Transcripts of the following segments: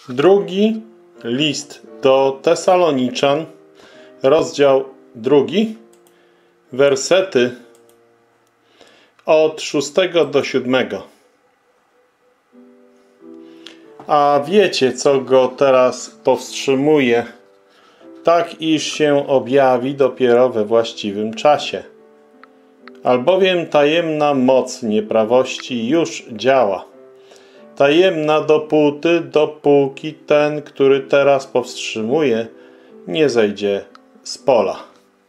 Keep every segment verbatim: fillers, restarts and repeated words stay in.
Drugi list do Tesaloniczan, rozdział drugi, wersety od szóstego do siódmego. A wiecie, co go teraz powstrzymuje, tak iż się objawi dopiero we właściwym czasie. Albowiem tajemna moc nieprawości już działa. Tajemna dopóty, dopóki ten, który teraz powstrzymuje, nie zejdzie z pola.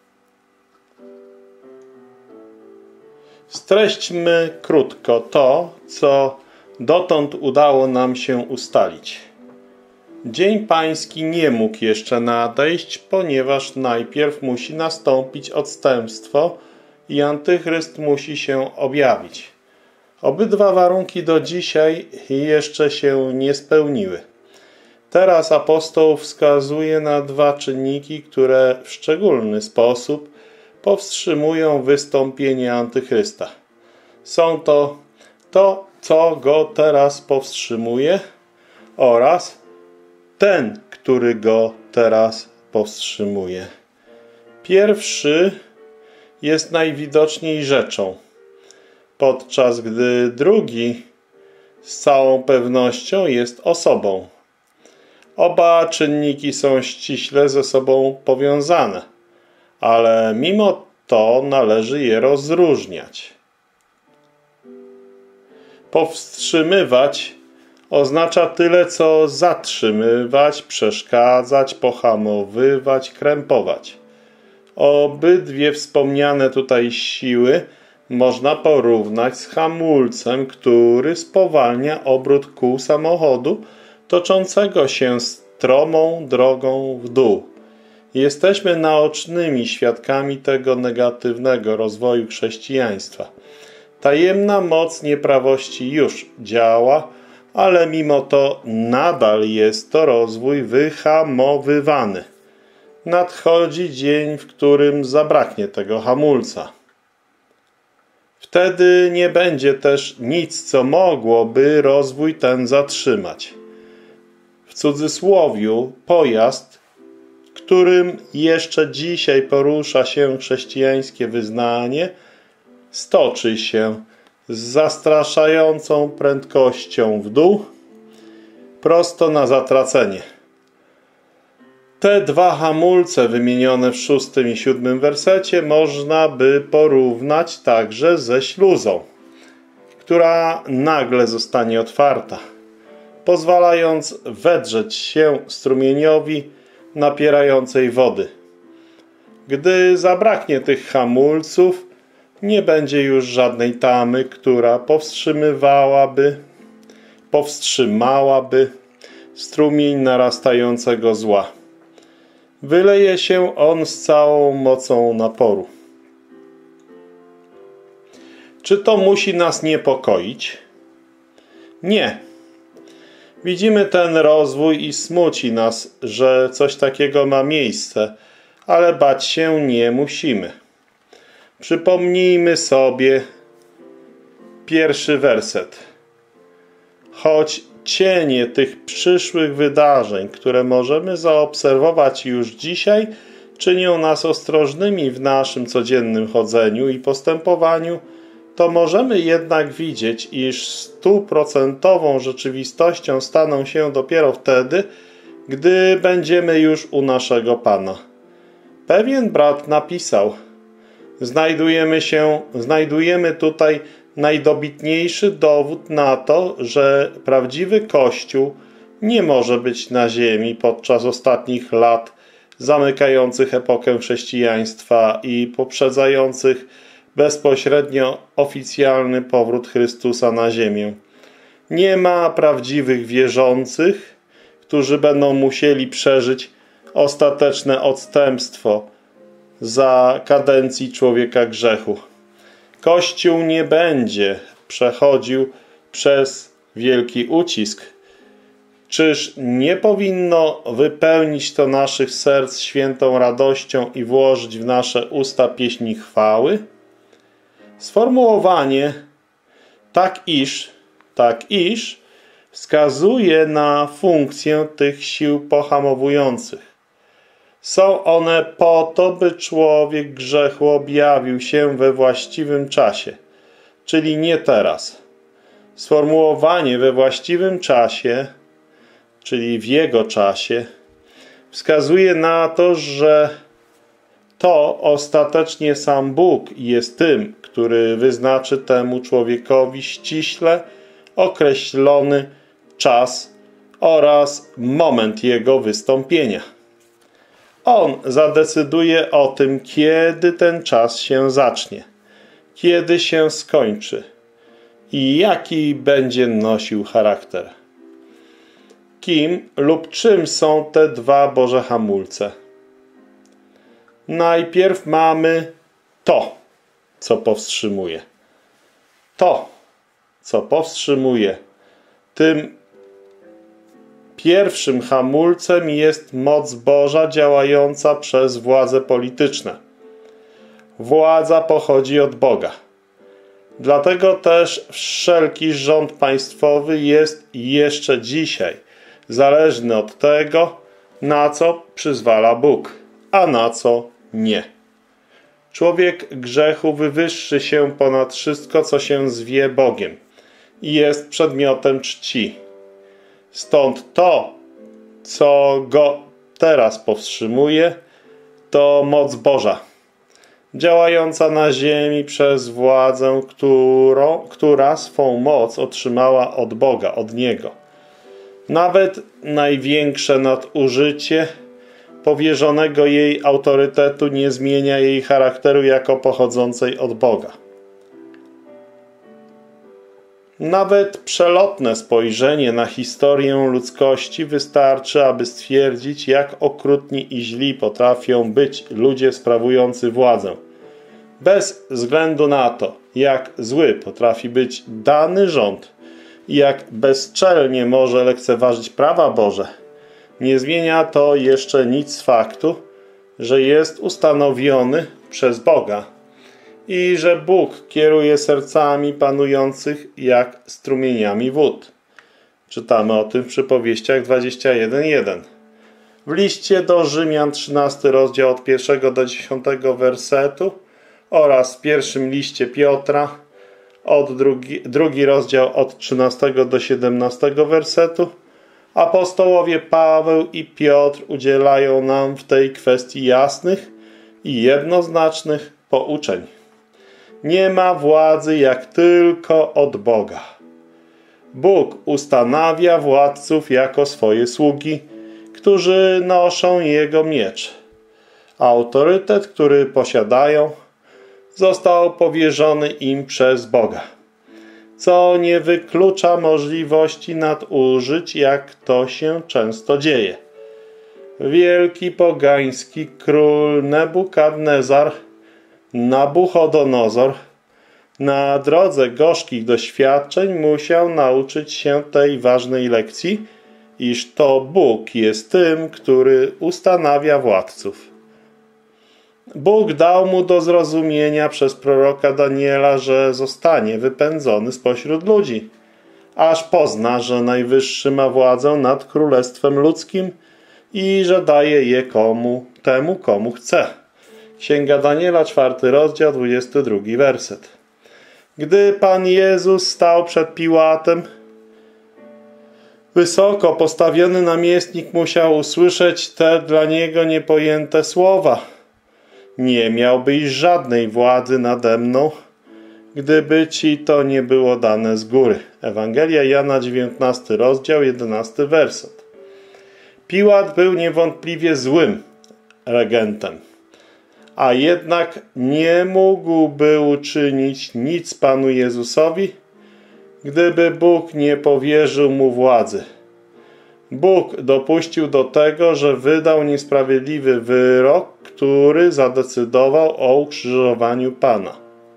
Streśćmy krótko to, co dotąd udało nam się ustalić. Dzień Pański nie mógł jeszcze nadejść, ponieważ najpierw musi nastąpić odstępstwo i antychryst musi się objawić. Obydwa warunki do dzisiaj jeszcze się nie spełniły. Teraz apostoł wskazuje na dwa czynniki, które w szczególny sposób powstrzymują wystąpienie antychrysta. Są to to, co go teraz powstrzymuje, oraz ten, który go teraz powstrzymuje. Pierwszy jest najwidoczniej rzeczą, podczas gdy drugi z całą pewnością jest osobą. Oba czynniki są ściśle ze sobą powiązane, ale mimo to należy je rozróżniać. Powstrzymywać oznacza tyle, co zatrzymywać, przeszkadzać, pohamowywać, krępować. Obydwie wspomniane tutaj siły można porównać z hamulcem, który spowalnia obrót kół samochodu toczącego się stromą drogą w dół. Jesteśmy naocznymi świadkami tego negatywnego rozwoju chrześcijaństwa. Tajemna moc nieprawości już działa, ale mimo to nadal jest to rozwój wyhamowywany. Nadchodzi dzień, w którym zabraknie tego hamulca. Wtedy nie będzie też nic, co mogłoby rozwój ten zatrzymać. W cudzysłowiu pojazd, którym jeszcze dzisiaj porusza się chrześcijańskie wyznanie, stoczy się z zastraszającą prędkością w dół, prosto na zatracenie. Te dwa hamulce wymienione w szóstym i siódmym wersecie można by porównać także ze śluzą, która nagle zostanie otwarta, pozwalając wedrzeć się strumieniowi napierającej wody. Gdy zabraknie tych hamulców, nie będzie już żadnej tamy, która powstrzymywałaby, powstrzymałaby strumień narastającego zła. Wyleje się on z całą mocą naporu. Czy to musi nas niepokoić? Nie. Widzimy ten rozwój i smuci nas, że coś takiego ma miejsce, ale bać się nie musimy. Przypomnijmy sobie pierwszy werset. Choć cienie tych przyszłych wydarzeń, które możemy zaobserwować już dzisiaj, czynią nas ostrożnymi w naszym codziennym chodzeniu i postępowaniu, to możemy jednak widzieć, iż stuprocentową rzeczywistością staną się dopiero wtedy, gdy będziemy już u naszego Pana. Pewien brat napisał: Znajdujemy się, znajdujemy tutaj najdobitniejszy dowód na to, że prawdziwy Kościół nie może być na ziemi podczas ostatnich lat zamykających epokę chrześcijaństwa i poprzedzających bezpośrednio oficjalny powrót Chrystusa na ziemię. Nie ma prawdziwych wierzących, którzy będą musieli przeżyć ostateczne odstępstwo za kadencji człowieka grzechu. Kościół nie będzie przechodził przez wielki ucisk. Czyż nie powinno wypełnić to naszych serc świętą radością i włożyć w nasze usta pieśni chwały? Sformułowanie tak iż, tak iż wskazuje na funkcję tych sił pohamowujących. Są one po to, by człowiek grzechu objawił się we właściwym czasie, czyli nie teraz. Sformułowanie we właściwym czasie, czyli w jego czasie, wskazuje na to, że to ostatecznie sam Bóg jest tym, który wyznaczy temu człowiekowi ściśle określony czas oraz moment jego wystąpienia. On zadecyduje o tym, kiedy ten czas się zacznie, kiedy się skończy i jaki będzie nosił charakter. Kim lub czym są te dwa Boże hamulce? Najpierw mamy to, co powstrzymuje. To, co powstrzymuje. Tym pierwszym hamulcem jest moc Boża działająca przez władze polityczne. Władza pochodzi od Boga. Dlatego też wszelki rząd państwowy jest jeszcze dzisiaj zależny od tego, na co przyzwala Bóg, a na co nie. Człowiek grzechu wywyższy się ponad wszystko, co się zwie Bogiem i jest przedmiotem czci. Stąd to, co go teraz powstrzymuje, to moc Boża, działająca na ziemi przez władzę, którą, która swą moc otrzymała od Boga, od Niego. Nawet największe nadużycie powierzonego jej autorytetu nie zmienia jej charakteru jako pochodzącej od Boga. Nawet przelotne spojrzenie na historię ludzkości wystarczy, aby stwierdzić, jak okrutni i źli potrafią być ludzie sprawujący władzę. Bez względu na to, jak zły potrafi być dany rząd i jak bezczelnie może lekceważyć prawa Boże, nie zmienia to jeszcze nic z faktu, że jest ustanowiony przez Boga i że Bóg kieruje sercami panujących jak strumieniami wód. Czytamy o tym w Przypowieściach dwadzieścia jeden jeden. W liście do Rzymian trzynasty rozdział od pierwszego do dziesiątego wersetu oraz w pierwszym liście Piotra od drugi, drugi rozdział od trzynastego do siedemnastego wersetu apostołowie Paweł i Piotr udzielają nam w tej kwestii jasnych i jednoznacznych pouczeń. Nie ma władzy jak tylko od Boga. Bóg ustanawia władców jako swoje sługi, którzy noszą Jego miecz. Autorytet, który posiadają, został powierzony im przez Boga, co nie wyklucza możliwości nadużyć, jak to się często dzieje. Wielki pogański król Nebukadnezar, Nabuchodonozor, na drodze gorzkich doświadczeń musiał nauczyć się tej ważnej lekcji, iż to Bóg jest tym, który ustanawia władców. Bóg dał mu do zrozumienia przez proroka Daniela, że zostanie wypędzony spośród ludzi, aż pozna, że Najwyższy ma władzę nad królestwem ludzkim i że daje je komu, temu, komu chce. Księga Daniela, czwarty rozdział, dwudziesty drugi werset. Gdy Pan Jezus stał przed Piłatem, wysoko postawiony namiestnik musiał usłyszeć te dla niego niepojęte słowa. Nie miałbyś żadnej władzy nade mną, gdyby ci to nie było dane z góry. Ewangelia Jana, dziewiętnasty rozdział, jedenasty werset. Piłat był niewątpliwie złym regentem, a jednak nie mógłby uczynić nic Panu Jezusowi, gdyby Bóg nie powierzył mu władzy. Bóg dopuścił do tego, że wydał niesprawiedliwy wyrok, który zadecydował o ukrzyżowaniu Pana.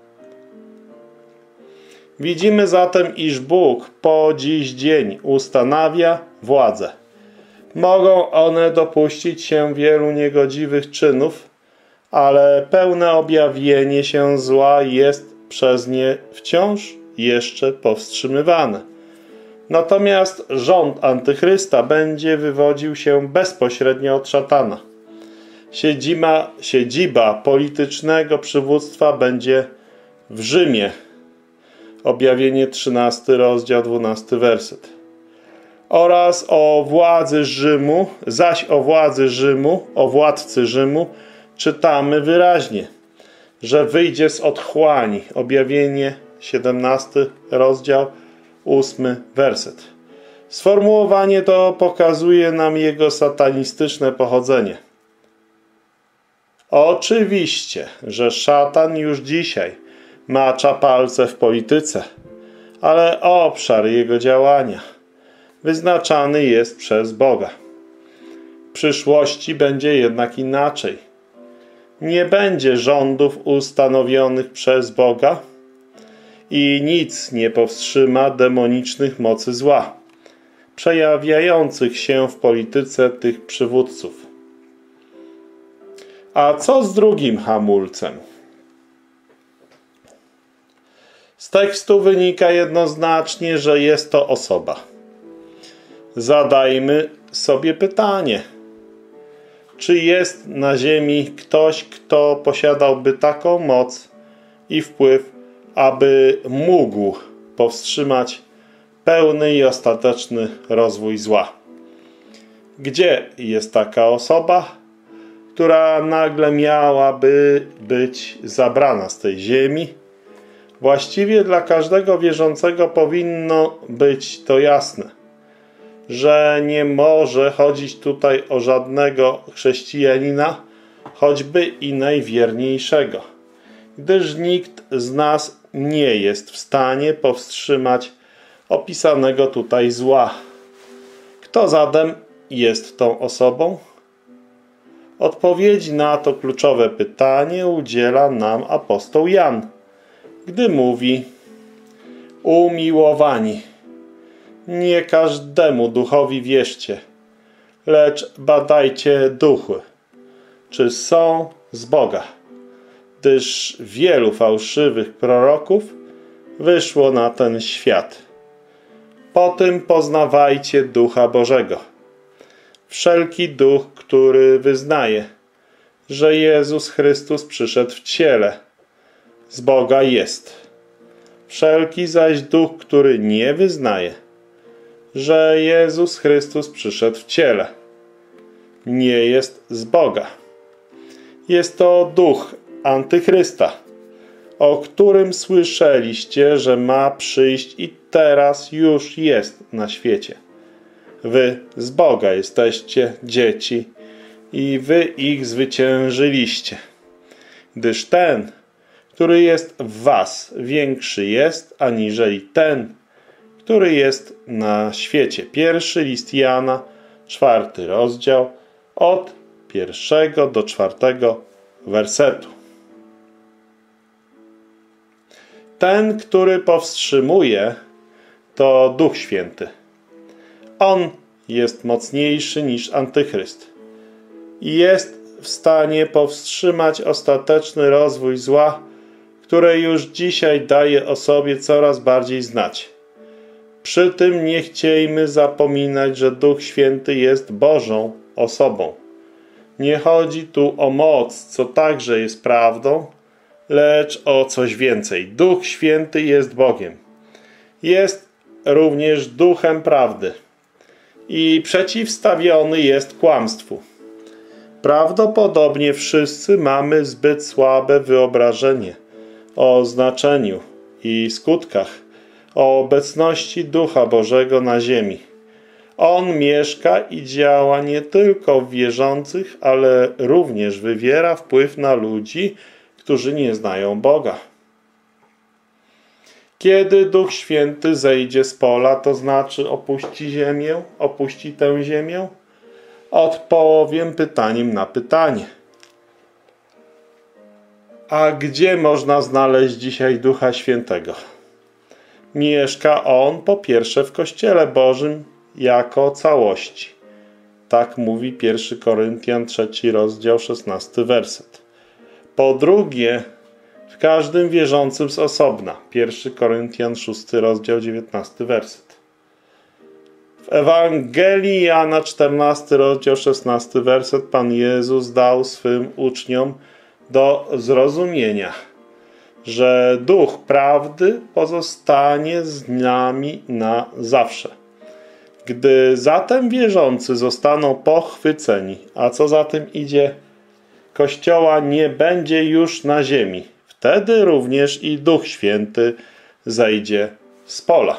Widzimy zatem, iż Bóg po dziś dzień ustanawia władzę. Mogą one dopuścić się wielu niegodziwych czynów, ale pełne objawienie się zła jest przez nie wciąż jeszcze powstrzymywane. Natomiast rząd Antychrysta będzie wywodził się bezpośrednio od szatana. Siedziba, siedziba politycznego przywództwa będzie w Rzymie. Objawienie trzynasty rozdział, dwunasty werset. Oraz o władzy Rzymu, zaś o władzy Rzymu, o władcy Rzymu czytamy wyraźnie, że wyjdzie z otchłani. Objawienie siedemnasty rozdział, ósmy werset. Sformułowanie to pokazuje nam jego satanistyczne pochodzenie. Oczywiście, że szatan już dzisiaj macza palce w polityce, ale obszar jego działania wyznaczany jest przez Boga. W przyszłości będzie jednak inaczej. Nie będzie rządów ustanowionych przez Boga i nic nie powstrzyma demonicznych mocy zła, przejawiających się w polityce tych przywódców. A co z drugim hamulcem? Z tekstu wynika jednoznacznie, że jest to osoba. Zadajmy sobie pytanie, czy jest na ziemi ktoś, kto posiadałby taką moc i wpływ, aby mógł powstrzymać pełny i ostateczny rozwój zła? Gdzie jest taka osoba, która nagle miałaby być zabrana z tej ziemi? Właściwie dla każdego wierzącego powinno być to jasne, że nie może chodzić tutaj o żadnego chrześcijanina, choćby i najwierniejszego, gdyż nikt z nas nie jest w stanie powstrzymać opisanego tutaj zła. Kto zatem jest tą osobą? Odpowiedzi na to kluczowe pytanie udziela nam apostoł Jan, gdy mówi: umiłowani, nie każdemu duchowi wierzcie, lecz badajcie duchy, czy są z Boga, gdyż wielu fałszywych proroków wyszło na ten świat. Po tym poznawajcie Ducha Bożego. Wszelki duch, który wyznaje, że Jezus Chrystus przyszedł w ciele, z Boga jest. Wszelki zaś duch, który nie wyznaje, że Jezus Chrystus przyszedł w ciele, nie jest z Boga. Jest to duch Antychrysta, o którym słyszeliście, że ma przyjść i teraz już jest na świecie. Wy z Boga jesteście dzieci i wy ich zwyciężyliście, gdyż ten, który jest w was, większy jest aniżeli ten, który jest na świecie. Pierwszy list Jana, czwarty rozdział, od pierwszego do czwartego wersetu. Ten, który powstrzymuje, to Duch Święty. On jest mocniejszy niż Antychryst i jest w stanie powstrzymać ostateczny rozwój zła, które już dzisiaj daje o sobie coraz bardziej znać. Przy tym nie chciejmy zapominać, że Duch Święty jest Bożą osobą. Nie chodzi tu o moc, co także jest prawdą, lecz o coś więcej. Duch Święty jest Bogiem. Jest również Duchem Prawdy i przeciwstawiony jest kłamstwu. Prawdopodobnie wszyscy mamy zbyt słabe wyobrażenie o znaczeniu i skutkach, o obecności Ducha Bożego na ziemi. On mieszka i działa nie tylko w wierzących, ale również wywiera wpływ na ludzi, którzy nie znają Boga. Kiedy Duch Święty zejdzie z pola, to znaczy opuści ziemię, opuści tę ziemię? Odpowiem pytaniem na pytanie. A gdzie można znaleźć dzisiaj Ducha Świętego? Mieszka On po pierwsze w Kościele Bożym jako całości. Tak mówi pierwszy Koryntian, trzeci rozdział, szesnasty werset. Po drugie, w każdym wierzącym z osobna. pierwszy Koryntian, szósty rozdział, dziewiętnasty werset. Ewangelii Jana, czternasty rozdział, szesnasty werset, Pan Jezus dał swym uczniom do zrozumienia, że Duch Prawdy pozostanie z nami na zawsze. Gdy zatem wierzący zostaną pochwyceni, a co za tym idzie, Kościoła nie będzie już na ziemi, wtedy również i Duch Święty zejdzie z pola.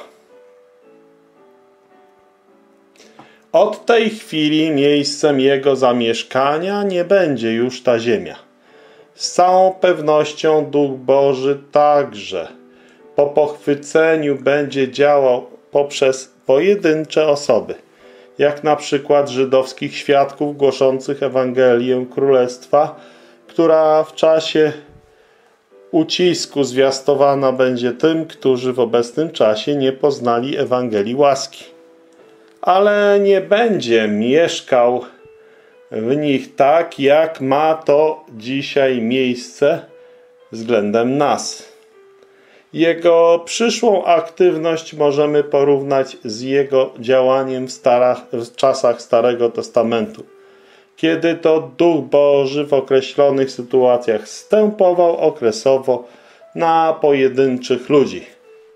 Od tej chwili miejscem Jego zamieszkania nie będzie już ta ziemia. Z całą pewnością Duch Boży także po pochwyceniu będzie działał poprzez pojedyncze osoby, jak na przykład żydowskich świadków głoszących Ewangelię Królestwa, która w czasie ucisku zwiastowana będzie tym, którzy w obecnym czasie nie poznali Ewangelii łaski. Ale nie będzie mieszkał w nich tak, jak ma to dzisiaj miejsce względem nas. Jego przyszłą aktywność możemy porównać z jego działaniem w, starach, w czasach Starego Testamentu, kiedy to Duch Boży w określonych sytuacjach zstępował okresowo na pojedynczych ludzi,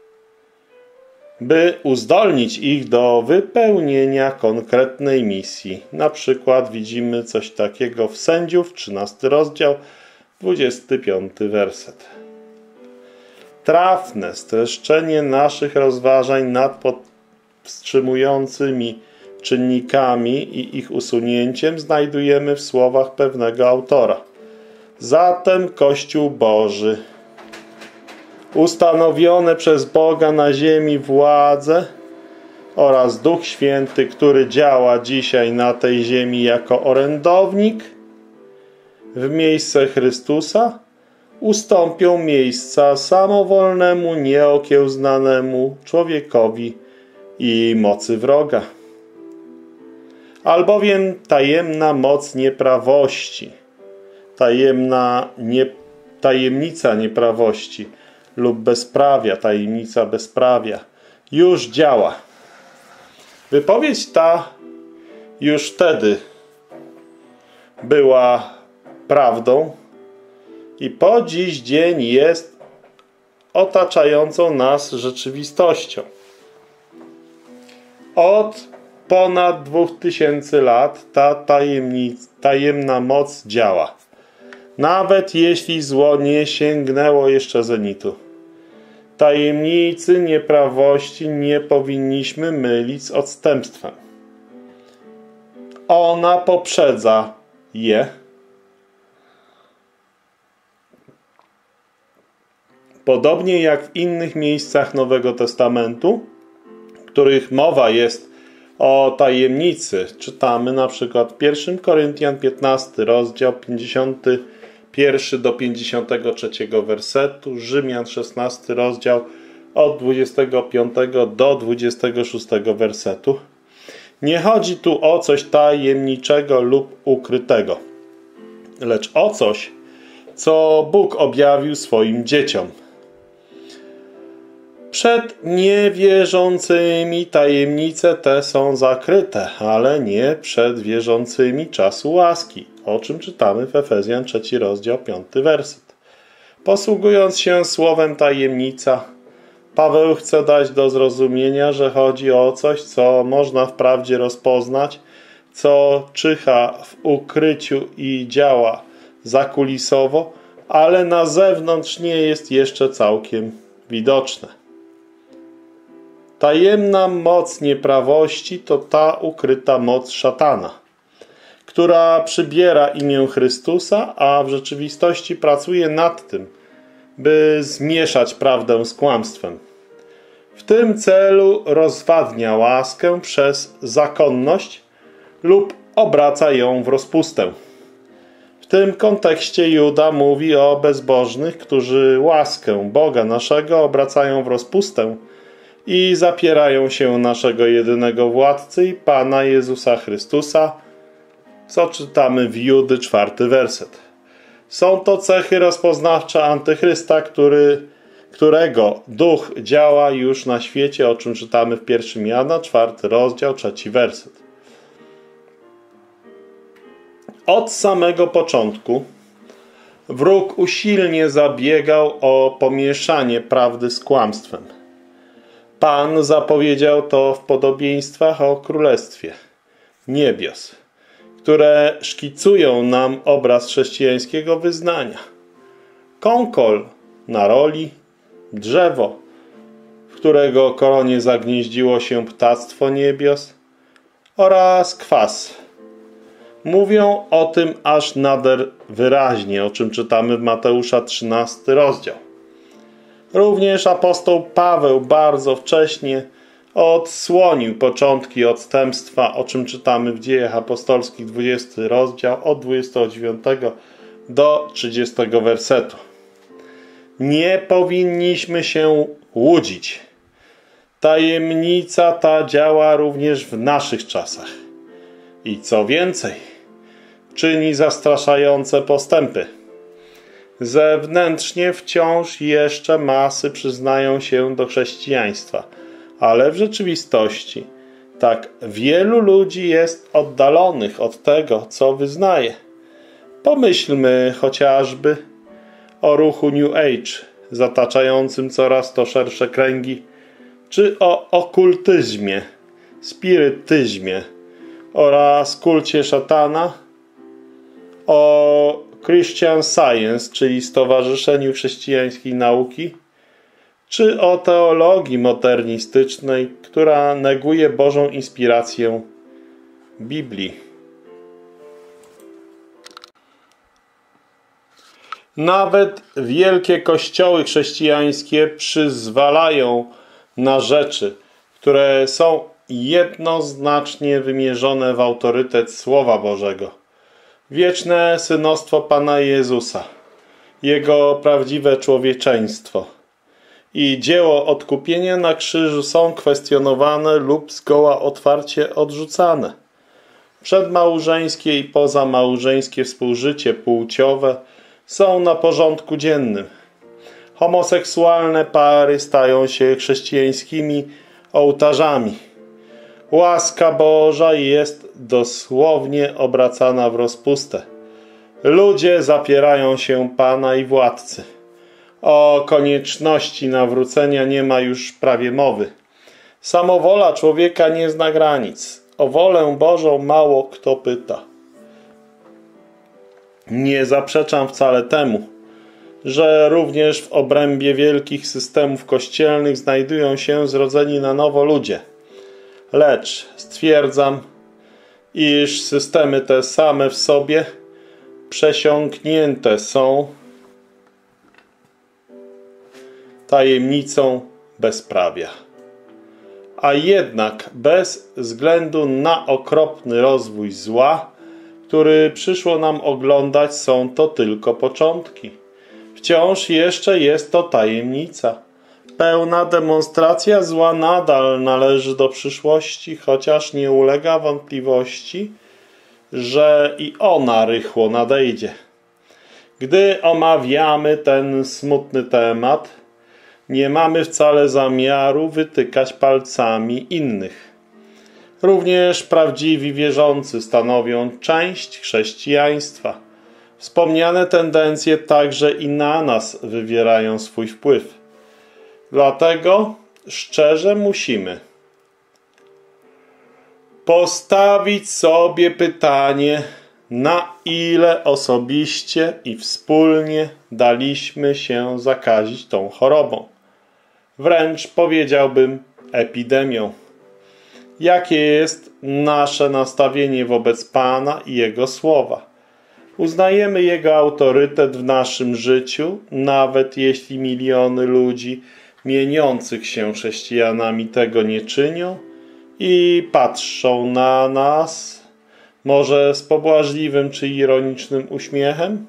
by uzdolnić ich do wypełnienia konkretnej misji. Na przykład widzimy coś takiego w Sędziów, trzynasty rozdział, dwudziesty piąty werset. Trafne streszczenie naszych rozważań nad powstrzymującymi czynnikami i ich usunięciem znajdujemy w słowach pewnego autora. Zatem Kościół Boży, ustanowione przez Boga na ziemi władze oraz Duch Święty, który działa dzisiaj na tej ziemi jako orędownik w miejsce Chrystusa, ustąpią miejsca samowolnemu, nieokiełznanemu człowiekowi i mocy wroga. Albowiem tajemna moc nieprawości, tajemna nie, tajemnica nieprawości lub bezprawia, tajemnica bezprawia już działa. Wypowiedź ta już wtedy była prawdą i po dziś dzień jest otaczającą nas rzeczywistością. Od ponad dwóch tysięcy lat ta tajemnica, tajemna moc działa. Nawet jeśli zło nie sięgnęło jeszcze zenitu. Tajemnicy nieprawości nie powinniśmy mylić z odstępstwem. Ona poprzedza je. Podobnie jak w innych miejscach Nowego Testamentu, w których mowa jest o tajemnicy, czytamy na przykład w pierwszym Koryntian piętnasty rozdział pięćdziesiąty pierwszy do pięćdziesiątego trzeciego wersetu, Rzymian szesnasty rozdział od dwudziestego piątego do dwudziestego szóstego wersetu. Nie chodzi tu o coś tajemniczego lub ukrytego, lecz o coś, co Bóg objawił swoim dzieciom. Przed niewierzącymi tajemnice te są zakryte, ale nie przed wierzącymi czasu łaski, o czym czytamy w Efezjan trzeci rozdział piąty werset. Posługując się słowem tajemnica, Paweł chce dać do zrozumienia, że chodzi o coś, co można wprawdzie rozpoznać, co czyha w ukryciu i działa zakulisowo, ale na zewnątrz nie jest jeszcze całkiem widoczne. Tajemna moc nieprawości to ta ukryta moc szatana, która przybiera imię Chrystusa, a w rzeczywistości pracuje nad tym, by zmieszać prawdę z kłamstwem. W tym celu rozwadnia łaskę przez zakonność lub obraca ją w rozpustę. W tym kontekście Juda mówi o bezbożnych, którzy łaskę Boga naszego obracają w rozpustę i zapierają się naszego jedynego władcy i Pana Jezusa Chrystusa, co czytamy w Judy czwarty werset. Są to cechy rozpoznawcze Antychrysta, który którego duch działa już na świecie, o czym czytamy w pierwszym Jana, czwarty rozdział, trzeci werset. Od samego początku wróg usilnie zabiegał o pomieszanie prawdy z kłamstwem. Pan zapowiedział to w podobieństwach o Królestwie Niebios, które szkicują nam obraz chrześcijańskiego wyznania. Konkol na roli, drzewo, w którego koronie zagnieździło się ptactwo niebios, oraz kwas. Mówią o tym aż nader wyraźnie, o czym czytamy w Mateusza trzynasty rozdział. Również apostoł Paweł bardzo wcześnie odsłonił początki odstępstwa, o czym czytamy w Dziejach Apostolskich dwudziesty rozdział od dwudziestego dziewiątego do trzydziestego wersetu. Nie powinniśmy się łudzić. Tajemnica ta działa również w naszych czasach. I co więcej, czyni zastraszające postępy. Zewnętrznie wciąż jeszcze masy przyznają się do chrześcijaństwa, ale w rzeczywistości tak wielu ludzi jest oddalonych od tego, co wyznaje. Pomyślmy chociażby o ruchu New Age, zataczającym coraz to szersze kręgi, czy o okultyzmie, spirytyzmie oraz kulcie szatana, o Christian Science, czyli Stowarzyszeniu Chrześcijańskiej Nauki, czy o teologii modernistycznej, która neguje Bożą inspirację Biblii. Nawet wielkie kościoły chrześcijańskie przyzwalają na rzeczy, które są jednoznacznie wymierzone w autorytet Słowa Bożego. Wieczne synostwo Pana Jezusa, Jego prawdziwe człowieczeństwo i dzieło odkupienia na krzyżu są kwestionowane lub zgoła otwarcie odrzucane. Przedmałżeńskie i pozamałżeńskie współżycie płciowe są na porządku dziennym. Homoseksualne pary stają się chrześcijańskimi ołtarzami. Łaska Boża jest dosłownie obracana w rozpustę. Ludzie zapierają się Pana i władcy. O konieczności nawrócenia nie ma już prawie mowy. Samowola człowieka nie zna granic. O wolę Bożą mało kto pyta. Nie zaprzeczam wcale temu, że również w obrębie wielkich systemów kościelnych znajdują się zrodzeni na nowo ludzie. Lecz stwierdzam, iż systemy te same w sobie przesiąknięte są tajemnicą bezprawia. A jednak bez względu na okropny rozwój zła, który przyszło nam oglądać, są to tylko początki. Wciąż jeszcze jest to tajemnica. Pełna demonstracja zła nadal należy do przyszłości, chociaż nie ulega wątpliwości, że i ona rychło nadejdzie. Gdy omawiamy ten smutny temat, nie mamy wcale zamiaru wytykać palcami innych. Również prawdziwi wierzący stanowią część chrześcijaństwa. Wspomniane tendencje także i na nas wywierają swój wpływ. Dlatego szczerze musimy postawić sobie pytanie, na ile osobiście i wspólnie daliśmy się zakazić tą chorobą. Wręcz powiedziałbym epidemią. Jakie jest nasze nastawienie wobec Pana i Jego Słowa? Uznajemy Jego autorytet w naszym życiu, nawet jeśli miliony ludzi mieniących się chrześcijanami tego nie czynią i patrzą na nas, może z pobłażliwym czy ironicznym uśmiechem?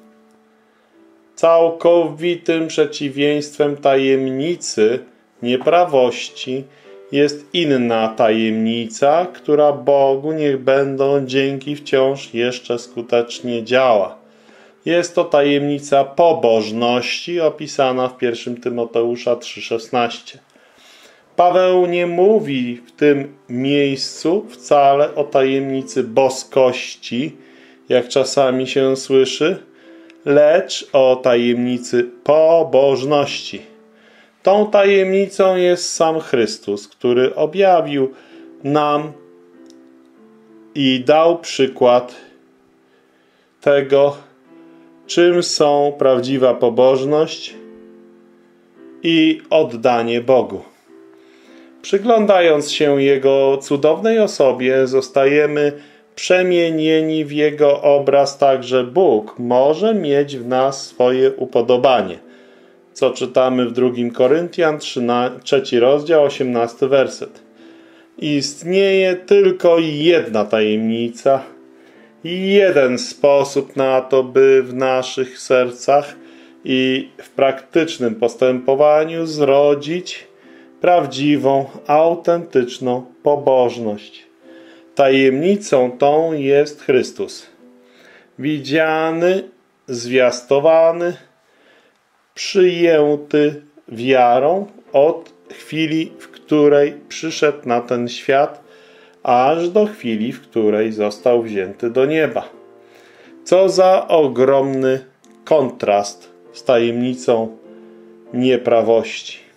Całkowitym przeciwieństwem tajemnicy nieprawości jest inna tajemnica, która Bogu niech będą dzięki wciąż jeszcze skutecznie działa. Jest to tajemnica pobożności opisana w pierwszym Tymoteusza trzy szesnaście. Paweł nie mówi w tym miejscu wcale o tajemnicy boskości, jak czasami się słyszy, lecz o tajemnicy pobożności. Tą tajemnicą jest sam Chrystus, który objawił nam i dał przykład tego, czym są prawdziwa pobożność i oddanie Bogu. Przyglądając się Jego cudownej osobie, zostajemy przemienieni w Jego obraz, tak że Bóg może mieć w nas swoje upodobanie. Co czytamy w drugim Koryntian, trzeci rozdział, osiemnasty werset. Istnieje tylko jedna tajemnica, jeden sposób na to, by w naszych sercach i w praktycznym postępowaniu zrodzić prawdziwą, autentyczną pobożność. Tajemnicą tą jest Chrystus. Widziany, zwiastowany, przyjęty wiarą od chwili, w której przyszedł na ten świat, aż do chwili, w której został wzięty do nieba. Co za ogromny kontrast z tajemnicą nieprawości.